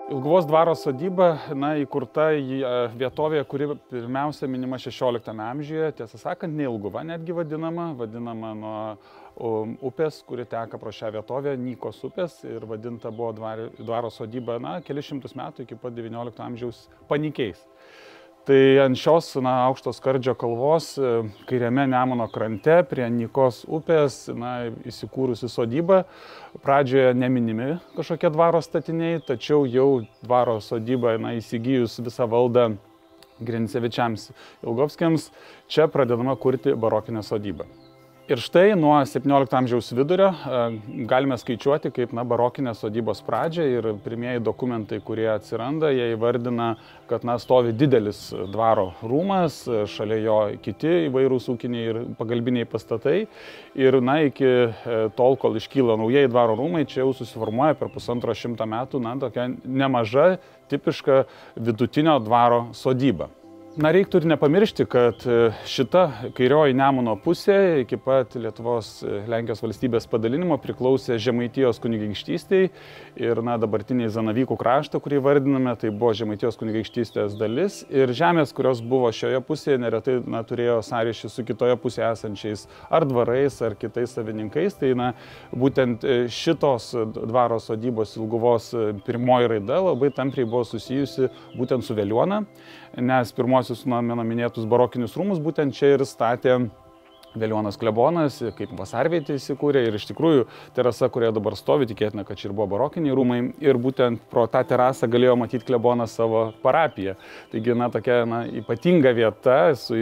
Ilguvos dvaro sodyba, įkurta vietovėje, kuri pirmiausia minima 16 amžiuje, tiesą sakant, ne Ilguva netgi vadinama nuo upės, kuri teka pro šią vietovę, Nykos upės, ir vadinta buvo dvaro sodyba, kelis šimtus metų iki pat 19 amžiaus Panikiais. Tai ant šios aukšto skardžio kalvos, kairiame Nemuno krante, prie Nykos upės, įsikūrusi sodyba. Pradžioje neminimi kažkokie dvaro statiniai, tačiau jau dvaro sodyba, įsigijus visą valdą Grincevičiams Ilgovskiams, čia pradedama kurti barokinę sodybą. Ir štai nuo 17 amžiaus vidurio galime skaičiuoti kaip barokinės sodybos pradžią, ir pirmieji dokumentai, kurie atsiranda, jie įvardina, kad stovi didelis dvaro rūmas, šalia jo kiti įvairūs ūkiniai ir pagalbiniai pastatai. Ir iki tol, kol iškyla naujieji dvaro rūmai, čia jau susiformuoja per 150 metų tokia nemaža, tipiška vidutinio dvaro sodyba. Reiktų ir nepamiršti, kad šita kairioji Nemuno pusė iki pat Lietuvos Lenkijos valstybės padalinimo priklausė Žemaitijos kunigaikštystei, ir dabartiniai Zanavykų kraštą, kurį vardiname, tai buvo Žemaitijos kunigaikštystės dalis, ir žemės, kurios buvo šioje pusėje, neretai turėjo sąryšį su kitoje pusėje esančiais ar dvarais, ar kitais savininkais. Tai būtent šitos dvaro sodybos Ilguvos pirmoji raida labai tampriai buvo susijusi būtent su Veliuona, nes pirmosius mano minėtus barokinius rūmus būtent čia ir statė Veliuonas klebonas, kaip vasarvietė įsikūrė, ir iš tikrųjų terasa, kurioje dabar stovi, tikėtina, kad čia ir buvo barokiniai rūmai, ir būtent pro tą terasą galėjo matyti klebonas savo parapiją. Taigi, tokia ypatinga vieta, su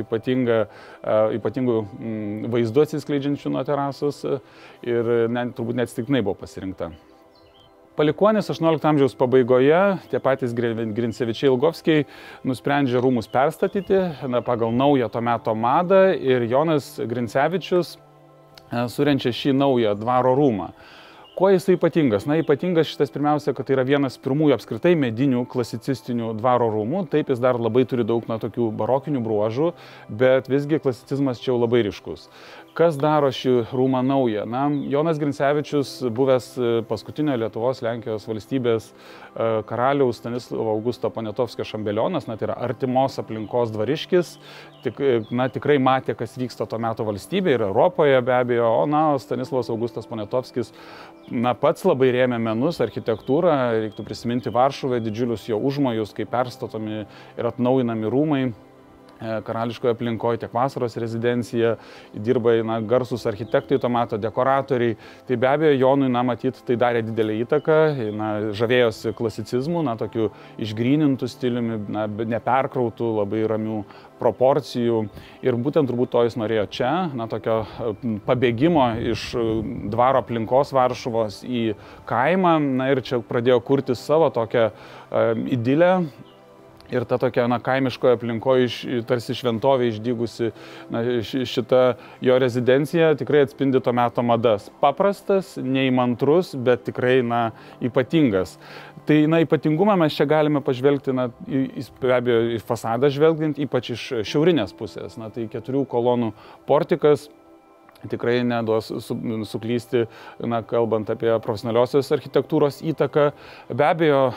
ypatingu vaizdu atsiskleidžiančiu nuo terasos, ir turbūt neatsitiktinai buvo pasirinkta. Palikuonys 18 amžiaus pabaigoje, tie patys Grincevičiai Ilgovskiai, nusprendžia rūmus perstatyti pagal naują to meto madą, ir Jonas Grincevičius surenčia šį naują dvaro rūmą. Kuo jis ypatingas? Ypatingas šitas pirmiausia, kad tai yra vienas pirmųjų apskritai medinių klasicistinių dvaro rūmų. Taip, jis dar labai turi daug tokių barokinių bruožų, bet visgi klasicizmas čia jau labai ryškus. Kas daro šį rūmą naują? Jonas Grincevičius, buvęs paskutinio Lietuvos Lenkijos valstybės karaliaus Stanislovo Augusto Poniatovskio šambelionas, tai yra artimos aplinkos dvariškis, tikrai matė, kas vyksta to meto valstybėje ir Europoje be abejo, o Stanislovas Augustas Poniatovskis pats labai rėmė menus, architektūrą. Reiktų prisiminti Varšuvoje didžiulius jo užmojus, kai perstatomi ir atnaujinami rūmai karališkoje aplinkoje, tiek vasaros rezidencija, dirba garsūs architektai, to meto dekoratoriai. Tai be abejo, Jonui, matyt, tai darė didelę įtaką, žavėjosi klasicizmu, tokiu išgrynintų stiliumi, neperkrautų, labai ramių proporcijų. Ir būtent turbūt to jis norėjo čia, tokio pabėgimo iš dvaro aplinkos Varšuvos į kaimą, ir čia pradėjo kurti savo tokią idilę. Ir ta tokia kaimiškoje aplinkoje, tarsi šventovė išdygusi šita jo rezidencija, tikrai atspindi to meto madas. Paprastas, neįmantrus, bet tikrai ypatingas. Tai ypatingumą mes čia galime pažvelgti, be abejo, į fasadą žvelgiant, ypač iš šiaurinės pusės. Tai 4 kolonų portikas tikrai neduos suklysti, kalbant apie profesionaliosios architektūros įtaką. Be abejo,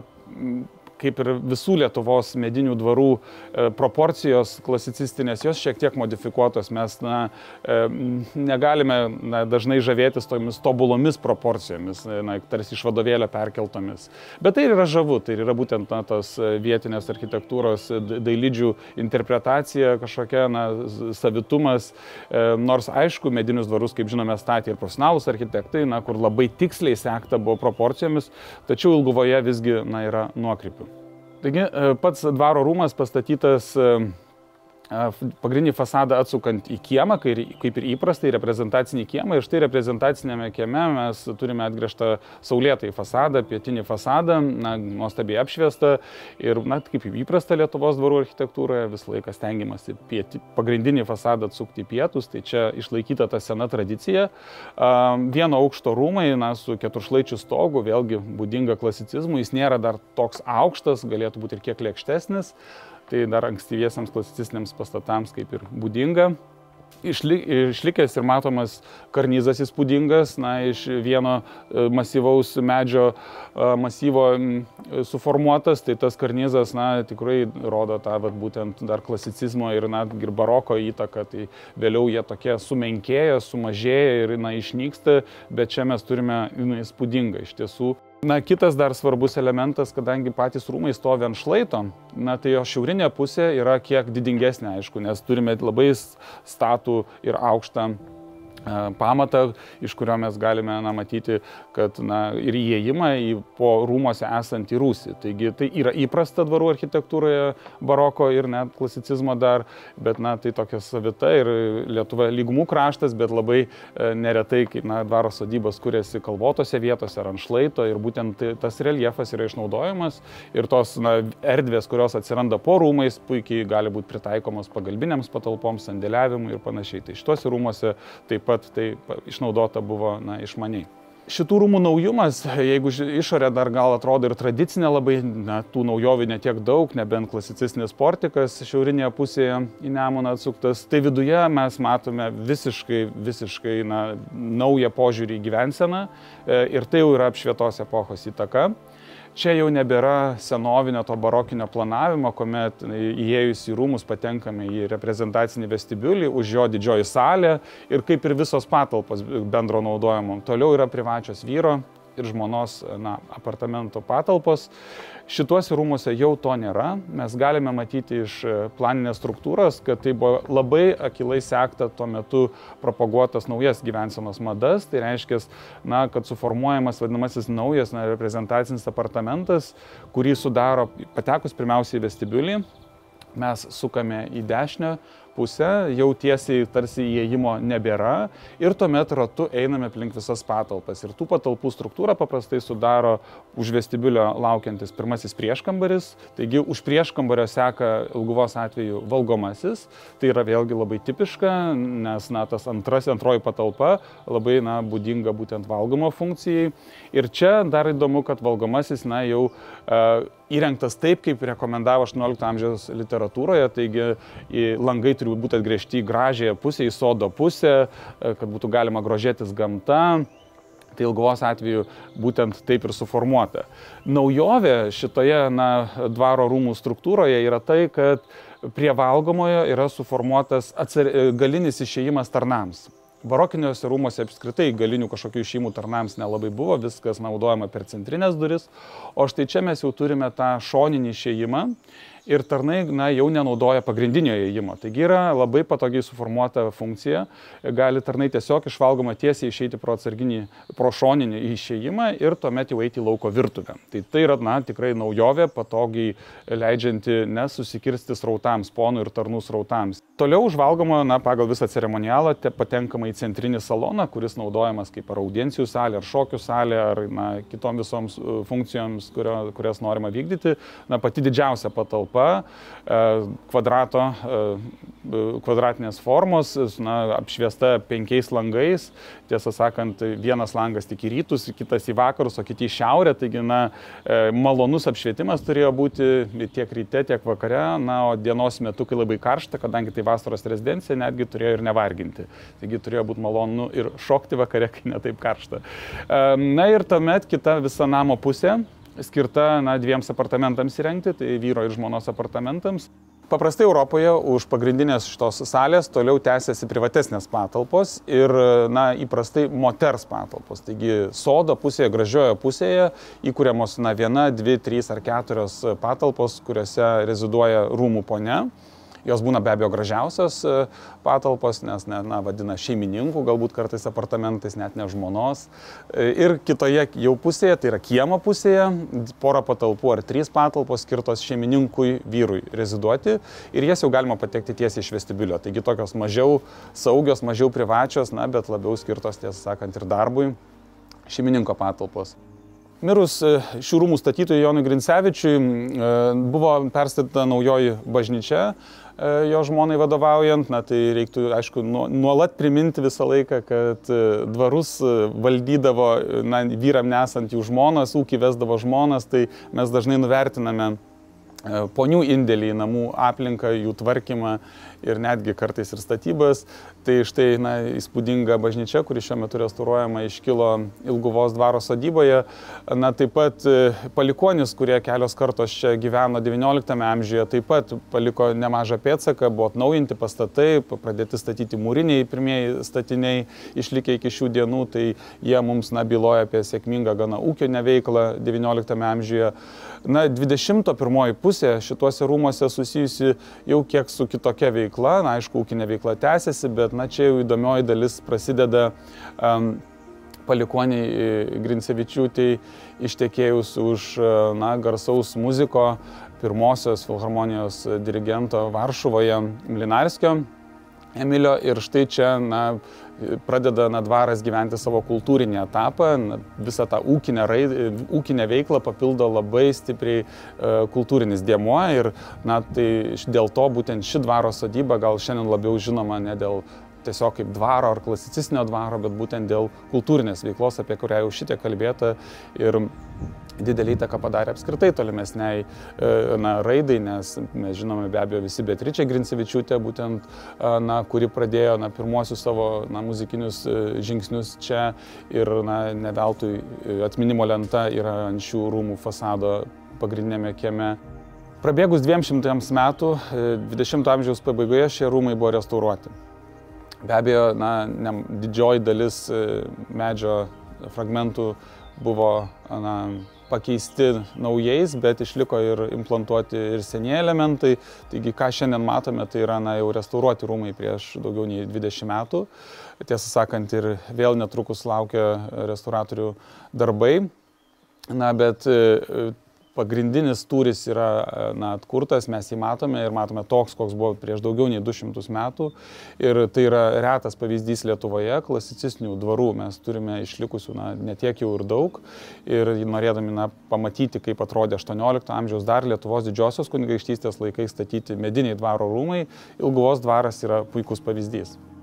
kaip ir visų Lietuvos medinių dvarų proporcijos klasicistinės, jos šiek tiek modifikuotos. Mes negalime dažnai žavėtis tomis tobulomis proporcijomis, tarsi iš vadovėlio perkeltomis. Bet tai yra žavu, tai yra būtent tos vietinės architektūros dailidžių interpretacija, kažkokia savitumas. Nors aišku, medinius dvarus, kaip žinome, statė ir profesionalūs architektai, kur labai tiksliai sekta buvo proporcijomis, tačiau Ilguvoje visgi yra nuokrypių. Taigi, pats dvaro rūmas pastatytas pagrindinį fasadą atsukant į kiemą, kaip ir įprastai reprezentacinį kiemą. Ir štai reprezentacinėme kieme mes turime atgręžtą saulėtąjį fasadą, pietinį fasadą, nuostabiai apšviestą. Ir kaip įprasta Lietuvos dvarų architektūroje, visą laiką stengiamasi pagrindinį fasadą atsukti į pietus. Tai čia išlaikyta ta sena tradicija. Vieno aukšto rūmai su keturšlaičiu stogu, vėlgi būdinga klasicizmui. Jis nėra dar toks aukštas, galėtų būti ir kiek lėkštesnis. Tai dar ankstyviesiams klasicistiniams pastatams kaip ir būdinga. išlikęs ir matomas karnizas įspūdingas, iš vieno masyvaus medžio masyvo suformuotas, tai tas karnizas, tikrai rodo tą būtent dar klasicizmo ir ir baroko įtaką, tai vėliau jie tokie sumenkėja, sumažėja ir išnyksta, bet čia mes turime įspūdingą iš tiesų. Kitas dar svarbus elementas, kadangi patys rūmai stovi ant šlaito, tai jo šiaurinė pusė yra kiek didingesnė, aišku, nes turime labai statų ir aukštą pamatą, iš kurio mes galime matyti, kad ir įėjimą į po rūmose esantį rūsį. Taigi tai yra įprasta dvarų architektūroje baroko ir net klasicizmo dar, bet tai tokia savita ir Lietuva lygumų kraštas, bet labai neretai, kaip dvaro sodybos kuriasi kalvotose vietose ar ant šlaito ir būtent tas reljefas yra išnaudojamas ir tos erdvės, kurios atsiranda po rūmais, puikiai gali būti pritaikomos pagalbinėms patalpoms, sandėliavimui ir panašiai. Tai šituose rūmuose taip pat tai išnaudota buvo išmaniai. Šitų rūmų naujumas, jeigu išorė dar gal atrodo ir tradicinė labai, tų naujovių netiek daug, nebent klasicistinis portikas šiaurinėje pusėje į Nemuną atsuktas, tai viduje mes matome visiškai naują požiūrį į gyvenseną ir tai jau yra apšvietos epochos įtaka. Čia jau nebėra senovinio to barokinio planavimo, kuomet įėjus į rūmus patenkame į reprezentacinį vestibiulį, už jo didžioji salė ir kaip ir visos patalpos bendro naudojimo. Toliau yra privačios vyro ir žmonos apartamento patalpos. Šituose rūmuose jau to nėra. Mes galime matyti iš planinės struktūros, kad tai buvo labai akilai sekta tuo metu propaguotas naujas gyvensenos madas. Tai reiškia, kad suformuojamas vadinamasis naujas reprezentacinis apartamentas, kurį sudaro patekus pirmiausiai į vestibiulį. Mes sukame į dešinę pusę, jau tiesiai tarsi įėjimo nebėra ir tuomet ratu einame aplink visas patalpas. Ir tų patalpų struktūrą paprastai sudaro už vestibiulio laukiantis pirmasis prieškambaris, taigi už prieškambario seka Ilguvos atveju valgomasis, tai yra vėlgi labai tipiška, nes tas antroji patalpa labai būdinga būtent valgomo funkcijai. Ir čia dar įdomu, kad valgomasis jau įrengtas taip, kaip rekomendavo 18 amžiaus literatūroje, taigi langai turi būti atgręžti į gražiąją pusę, į sodo pusę, kad būtų galima grožėtis gamta. Tai Ilguvos atveju būtent taip ir suformuota. Naujovė šitoje dvaro rūmų struktūroje yra tai, kad prie valgomojo yra suformuotas galinis išėjimas tarnams. Barokiniuose rūmuose apskritai galinių kažkokių išėjimų tarnams nelabai buvo, viskas naudojama per centrinės duris, o štai čia mes jau turime tą šoninį išėjimą ir tarnai jau nenaudoja pagrindinio įėjimo. Taigi yra labai patogiai suformuota funkcija, gali tarnai tiesiog iš valgomą tiesiai išeiti pro šoninį išėjimą ir tuomet jau eiti į lauko virtuvę. Tai yra tikrai naujovė, patogiai leidžianti nesusikirsti srautams, ponų ir tarnų srautams. Toliau už valgomo, pagal visą ceremonialą patenkama į centrinį saloną, kuris naudojamas kaip ar audiencijų salė, ar šokių salė, ar kitom visoms funkcijoms, kurias norima vykdyti. Pati didžiausia patalpa, kvadratinės formos, apšviesta 5 langais, tiesą sakant, vienas langas tik į rytus, kitas į vakarus, o kiti į šiaurę, taigi malonus apšvietimas turėjo būti tiek ryte, tiek vakare, o dienos metu, kai labai karšta, kadangi tai vasaros rezidencija, netgi turėjo ir nevarginti. Taigi turėjo būti malonu ir šokti vakare, kai netaip karšta. Ir tuomet kita visa namo pusė, skirta 2 apartamentams įrengti, tai vyro ir žmonos apartamentams. Paprastai Europoje už pagrindinės šitos salės toliau tęsiasi privatesnės patalpos ir įprastai moters patalpos. Taigi sodo pusėje, gražioje pusėje įkuriamos 1, 2, 3 ar 4 patalpos, kuriuose reziduoja rūmų ponia. Jos būna be abejo gražiausios patalpos, nes vadina šeimininkų, galbūt kartais apartamentais, net ne žmonos. Ir kitoje jau pusėje, tai yra kiemo pusėje, pora patalpų ar 3 patalpos skirtos šeimininkui vyrui reziduoti ir jas jau galima patekti tiesiai iš vestibiulio. Taigi tokios mažiau saugios, mažiau privačios, bet labiau skirtos, tiesą sakant, ir darbui šeimininko patalpos. Mirus šių rūmų statytojui Jonui Grincevičiui buvo perstatyta naujoji bažnyčia jo žmonai vadovaujant. Tai reiktų, aišku, nuolat priminti visą laiką, kad dvarus valdydavo vyram nesant jų žmonas, ūkį vesdavo žmonas, tai mes dažnai nuvertiname ponių indėlį į namų aplinką, jų tvarkymą ir netgi kartais ir statybas. Tai štai įspūdinga bažnyčia, kuri šiuo metu restauruojama, iškilo Ilguvos dvaro sodyboje. Taip pat palikuonys, kurie kelios kartos čia gyveno XIX amžiuje, taip pat paliko nemažą pėdsaką, buvo atnaujinti pastatai, pradėti statyti mūriniai pirmieji statiniai, išlikę iki šių dienų, tai jie mums byloja apie sėkmingą gana ūkinę veiklą XIX amžiuje. 21 pusė šituose rūmuose susijusi jau kiek su kitokia veikla, aišku, ūkinė veikla tęsiasi, bet čia jau įdomioji dalis prasideda palikoniai Grincevičiūtei ištekėjus už garsaus muziko, pirmosios filharmonijos dirigento Varšuvoje Mlinarskio Emilio, ir štai čia pradeda dvaras gyventi savo kultūrinį etapą, visą tą ūkinę veiklą papildo labai stipriai kultūrinis dėmuo ir tai dėl to būtent ši dvaro sodyba gal šiandien labiau žinoma ne dėl tiesiog kaip dvaro ar klasicistinio dvaro, bet būtent dėl kultūrinės veiklos, apie kurią jau šitiek kalbėta ir didelį įtaką padarė apskritai tolimesniai raidai, nes mes žinome be abejo visi Beatričę Grincevičiūtę, būtent, kuri pradėjo pirmuosius savo muzikinius žingsnius čia ir ne veltui atminimo lenta yra ant šių rūmų fasado pagrindinėme kieme. Prabėgus 200 metų, 20 amžiaus pabaigoje šie rūmai buvo restauruoti. Be abejo, didžioji dalis medžio fragmentų buvo pakeisti naujais, bet išliko ir implantuoti ir senieji elementai. Taigi, ką šiandien matome, tai yra jau restauruoti rūmai prieš daugiau nei 20 metų. Tiesą sakant, ir vėl netrukus laukia restauratorių darbai. Bet pagrindinis tūris yra atkurtas, mes jį matome ir matome toks, koks buvo prieš daugiau nei 200 metų. Ir tai yra retas pavyzdys Lietuvoje, klasicistinių dvarų mes turime išlikusių netiek jau ir daug. Ir norėdami pamatyti, kaip atrodė 18 amžiaus dar Lietuvos didžiosios kunigaikštystės laikais statyti mediniai dvaro rūmai, Ilguvos dvaras yra puikus pavyzdys.